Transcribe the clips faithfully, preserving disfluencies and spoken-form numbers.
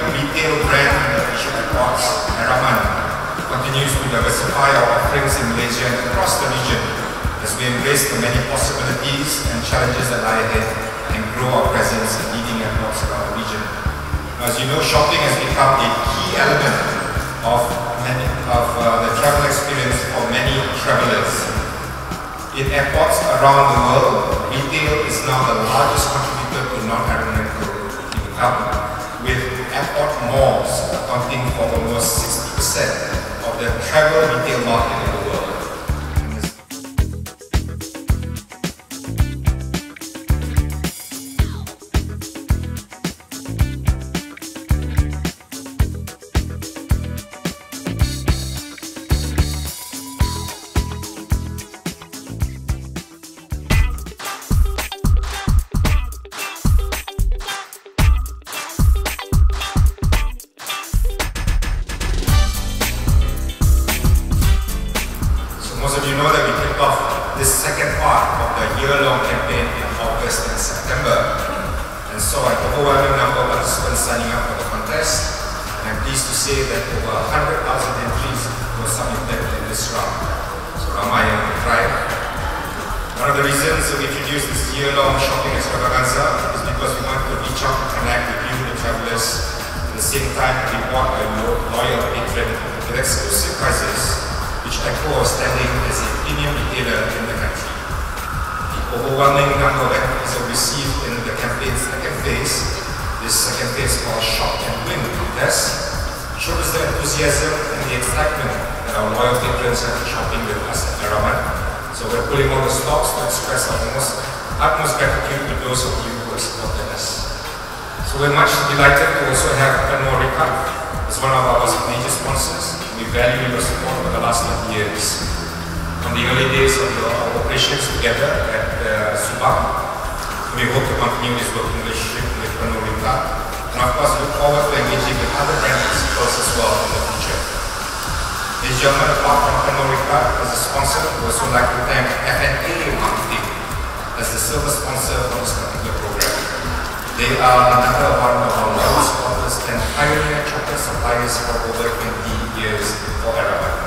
retail brand in the Malaysian airports, Eraman continues to diversify our offerings in Malaysia and across the region as we embrace the many possibilities and challenges that lie ahead and grow our presence in leading airports around the region. As you know, shopping has become a key element of, many, of uh, the travel experience for many travelers. In airports around the world, retail is now the largest contributor to non-aeronautical income, with airport malls accounting for almost sixty percent of the travel retail market in the world. Most of you know that we kicked off this second part of the year-long campaign in August and September, and saw an overwhelming number of participants signing up for the contest. And I'm pleased to say that over one hundred thousand entries were submitted in this round. So ramai yang try. One of the reasons we introduced this year-long shopping extravaganza is because we want to reach out and connect with you, the travelers, at the same time reward our loyal patron with exclusive prizes, which echo our standing as a premium retailer in the country. The overwhelming number of entries we received in the campaign's second phase, this second phase called Shop and Win contest, shows the enthusiasm and the excitement that our loyal patrons have shopping with us at Eraman. So we're pulling all the stops to express our most, utmost gratitude to those of you who have supported us. So we're much delighted to also have Pernod Ricard as one of our major sponsors. We value your support over the last twenty years. From the early days of your operations together at uh, Subang, we hope to continue this working relationship with Pernod Ricard, and of course look forward to engaging with other brand principals as well in the future. Ladies and gentlemen, apart from Pernod Ricard as a sponsor, we also like to thank F N A Marketing as the silver sponsor for this particular program. They are another one of our loyal supporters and pioneer chocolate suppliers for over twenty years for Eraman.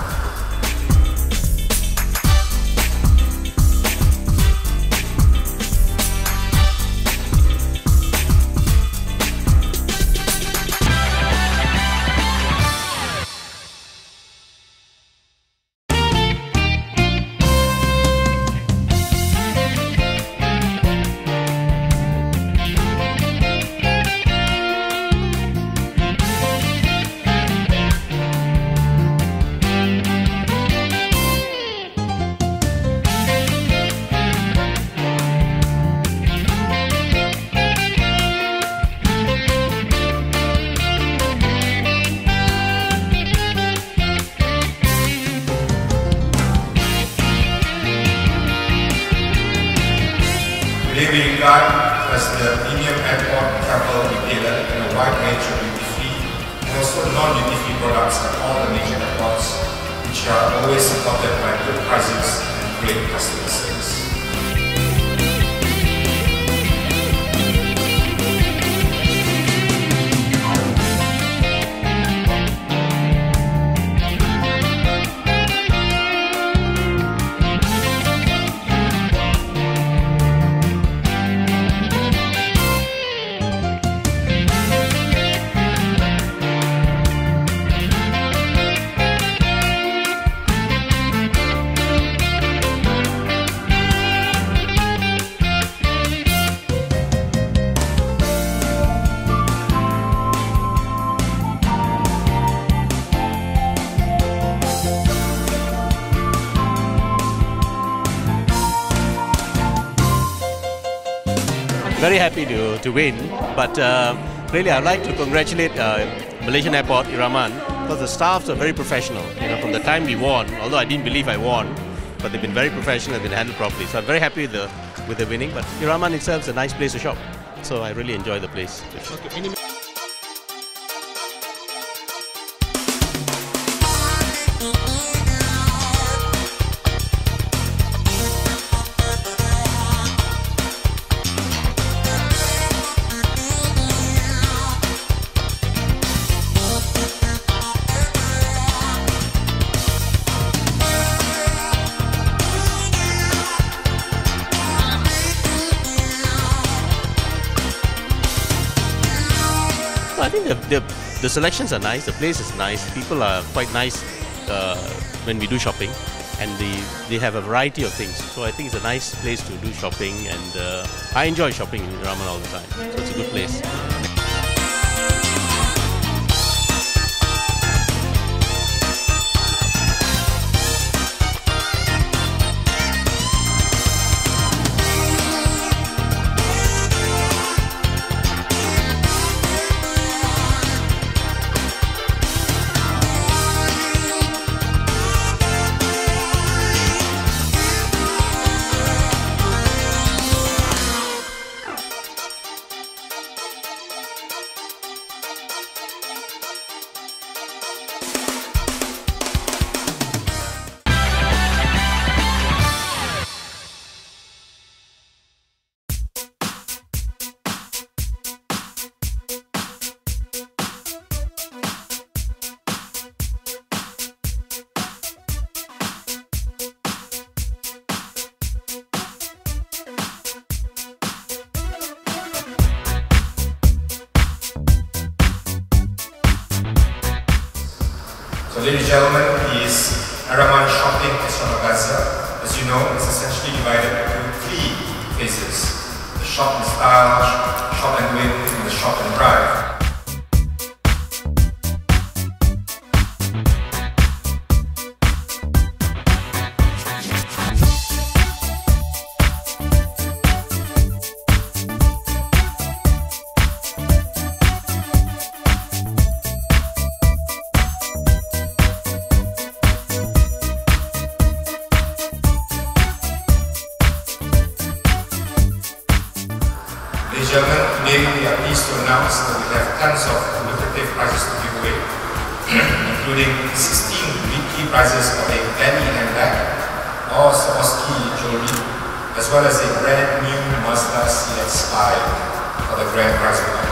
Today we regard as the premium airport travel retailer in a wide range of duty-free and also non-duty-free products at all the major airports, which are always supported by good prices and great customer service. Very happy to, to win, but uh, really I'd like to congratulate uh, Malaysian Airport, Eraman, because the staffs are very professional. You know, from the time we won, although I didn't believe I won, but they've been very professional and been handled properly. So I'm very happy with the, with the winning, but Eraman itself is a nice place to shop. So I really enjoy the place. Okay. Any the, the, the selections are nice, the place is nice, people are quite nice uh, when we do shopping, and the, they have a variety of things. So I think it's a nice place to do shopping, and uh, I enjoy shopping in Raman all the time. So it's a good place. So ladies and gentlemen, is Eraman Shopping Extravaganza. As you know, it's essentially divided into three phases: the shop and style, shop and win, and the shop and drive. Ladies and gentlemen, today we are pleased to announce that we have tons of lucrative prizes to give away, including sixteen weekly prizes of a Benny handbag or Swarovski jewelry, as well as a brand new Mazda C X five for the grand prize winner.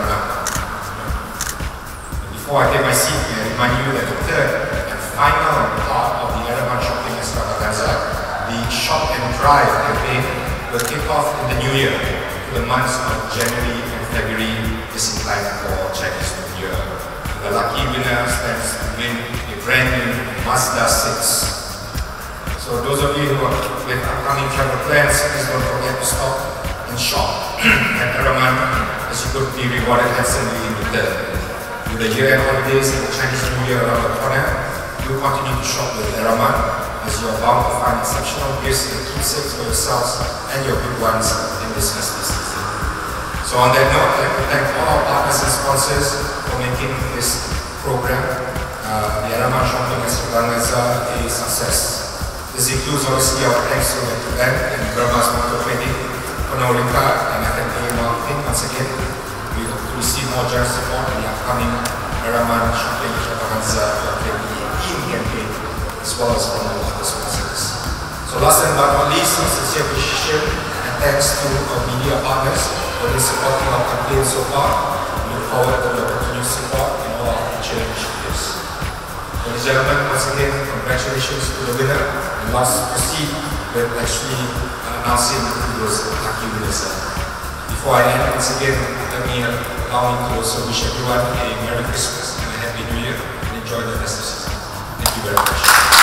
Before I take my seat, I remind you that the third and final part of the Eraman Shopping Extravaganza, the Shop and Drive campaign, will kick off in the new year, the months of January and February is in time for Chinese New Year. The lucky winner stands to win a brand new Mazda six. So those of you who are with upcoming travel plans, please don't forget to stop and shop at Eraman, as you could be rewarded handsomely in return. With the year-end holidays and the Chinese New Year around the corner, do continue to shop with Eraman, as you are bound to find exceptional gifts and keepsakes for yourselves and your good ones in this festive season. So on that note, I'd like to thank all our partners and sponsors for making this program, uh, the Eraman Shopping Extravaganza, a success. This includes obviously our thanks to the bank and Brahma's Motor Trading, Panolika, and F N A Marketing. Once again, we hope to receive more generous support in the upcoming Eraman Shopping Extravaganza twenty eighteen campaign, as well as from all other sponsors. So last and not least, a sincere appreciation and thanks to our media partners for the supporting our campaign so far. We look forward to your continued support in all our future initiatives. Ladies and gentlemen, once again, congratulations to the winner. And let's proceed with actually announcing who those lucky winners are. Before I end, once again, let me allow me to also wish everyone a Merry Christmas and a Happy New Year, and enjoy the festive season. Thank you very much.